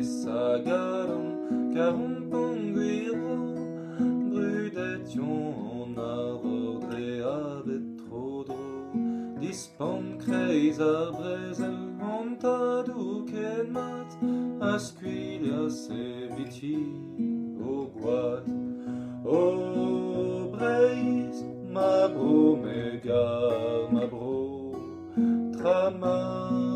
sagadon, car on panguiro, brudetion en arbor dre abet tro dro, dispon kreiz a brezel, antadou ken mat, a skuilias eviti o goad. O breiz, ma bro me gar ma bro, tra ma